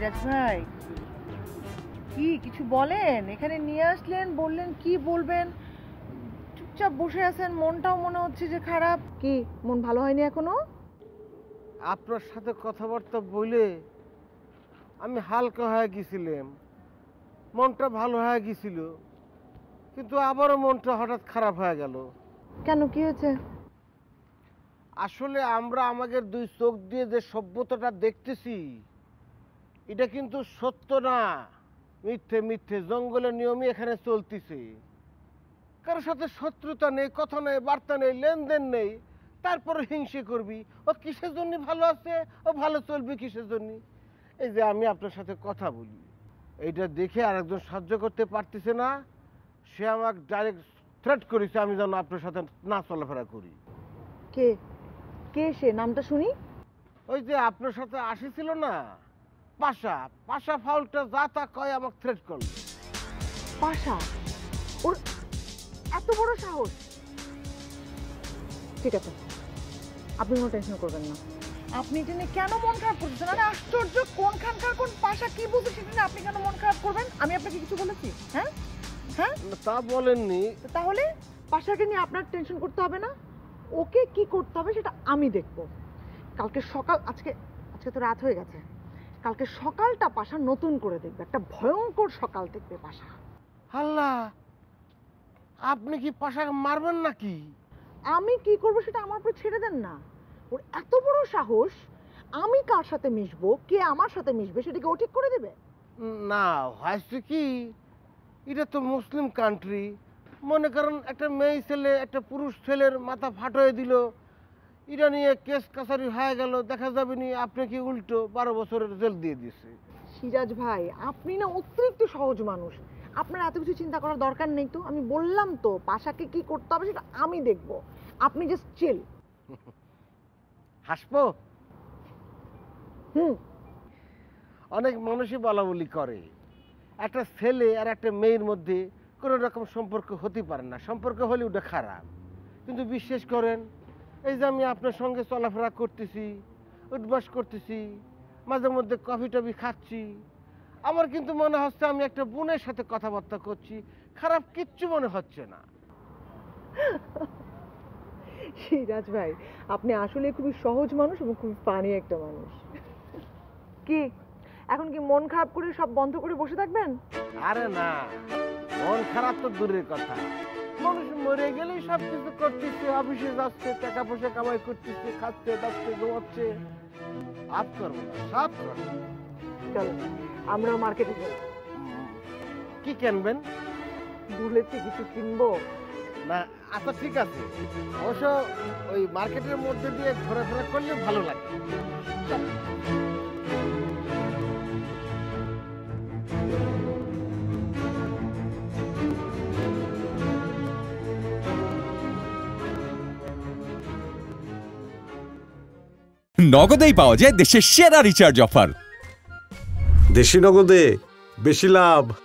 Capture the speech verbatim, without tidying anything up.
সিরাজ ভাই কি কিছু বলেন? এখানে নিয়ে আসলেন, বললেন কি বলবেন, চুপচাপ বসে আছেন, মনটাও মনে হচ্ছে যে খারাপ। কি মন ভালো হয়নি এখনো? আপনার সাথে কথাবার্তা বলে আমি হালকা হয়ে গেছিলাম, মনটা ভালো হয়ে গেছিল, কিন্তু আবারও মনটা হঠাৎ খারাপ হয়ে গেল। কেন, কি হয়েছে? আসলে আমরা আমাদের দুই চোখ দিয়ে যে সভ্যতাটা দেখতেছি এটা কিন্তু সত্য না, মিথ্যে মিথ্যে জঙ্গলের নিয়মই এখানে চলতেছে। কারোর সাথে শত্রুতা নেই, কথা নেই, বার্তা নেই, লেনদেন নেই, তারপরে হিংসে করবি। ও কিসের জন্য ভালো আছে, ও ভালো চলবে কিসের জন্য? এই যে আমি আপনার সাথে কথা বলি, এইটা দেখে আরেকজন সাহায্য করতে পারতেছে না, সে আমাকে ডাইরেক্ট থ্রেট করেছে আমি যেন আপনার সাথে না চলাফেরা করি। কে কে সে? নামটা শুনি। ওই যে আপনার সাথে আসিছিল না পাশা, পাশা ফাউলটা যা তা কয় আমাকে থ্রেট করলো। পাশা? ওর এত বড় সাহস? ঠিক আছে, আপনি কোনো টেনশন করবেন না। আপনি এটা নিয়ে কেন মন খারাপ করছেন? আরে আশ্চর্য, কোনখানকার কোন পাশা কি বলছে সেটা নিয়ে আপনি কেন মন খারাপ করবেন? আমি আপনাকে কিছু বলেছি? হ্যাঁ হ্যাঁ তা বলেননি। তাহলে পাশাকে নিয়ে আপনার টেনশন করতে হবে না, ওকে কি করতে হবে সেটা আমি দেখব। কালকে সকাল, আজকে আজকে তো রাত হয়ে গেছে, কালকে সকালটা পাশা নতুন করে দেখবে, একটা ভয়ঙ্কর সকাল দেখবে পাশা। আল্লাহ, আপনি কি পাশাকে মারবেন নাকি? আমি কি করবো সেটা আমার উপর ছেড়ে দেন না। ওর এত বড় সাহস, আমি কার সাথে মিশবো, কে আমার সাথে মিশবে সেটাকে ও ঠিক করে দেবে? না, হয়েছে কি, এটা তো মুসলিম কান্ট্রি, মনে করেন একটা মেয়ে ছেলে একটা পুরুষ ছেলের মাথা ফাটিয়ে দিল, এটা নিয়ে কেস কাছারি হয়ে গেল, দেখা যাবে নি আপনি কি উল্টো বারো বছরের জেল দিয়ে দিয়েছে। সিরাজ ভাই, আপনি না অতিরিক্ত সহজ মানুষ, আপনার এত কিছু চিন্তা করার দরকার নেই তো। আমি বললাম তো পাশাকে কি করতে হবে সেটা আমি দেখব, আপনি জাস্ট চিল। হাসবো? হুম। অনেক মানুষই বলা বলি করে একটা ছেলে আর একটা মেয়ের মধ্যে কোনো রকম সম্পর্ক হতে পারে না, সম্পর্ক হলে ওটা খারাপ। কিন্তু বিশ্বাস করেন, এই যে আমি আপনার সঙ্গে চলাফেরা করতেছি, উঠবাস করতেছি, মাঝে মধ্যে কফি টফি খাচ্ছি, আমার কিন্তু মনে হচ্ছে আমি একটা বোনের সাথে কথাবার্তা করছি, খারাপ কিচ্ছু মনে হচ্ছে না। সিরাজ ভাই, আপনি আসলে খুবই সহজ মানুষ এবং খুবই ফানি একটা মানুষ। কি এখন কি মন খারাপ করে সব বন্ধ করে বসে থাকবেন? আরে না, মন খারাপ তো দূরের কথা, মানুষ মরে গেলেই সব কিছু করতেছে, অফিসে যাচ্ছে, টাকা পয়সা কামাই করতেছে, খাচ্ছে দাচ্ছে ঘুমাচ্ছে, আপ করবো না, সব করবো। চলো আমরাও মার্কেটে যাই। কি কিনবেন? বুলেটে কিছু কিনবো না, আচ্ছা ঠিক আছে, অবশ্য ওই মার্কেটের মধ্যে দিয়ে ঘোরাফেরা করলে ভালো লাগে। নগদেই পাওয়া যায় দেশের সেরা রিচার্জ অফার। দেশি নগদে বেশি লাভ।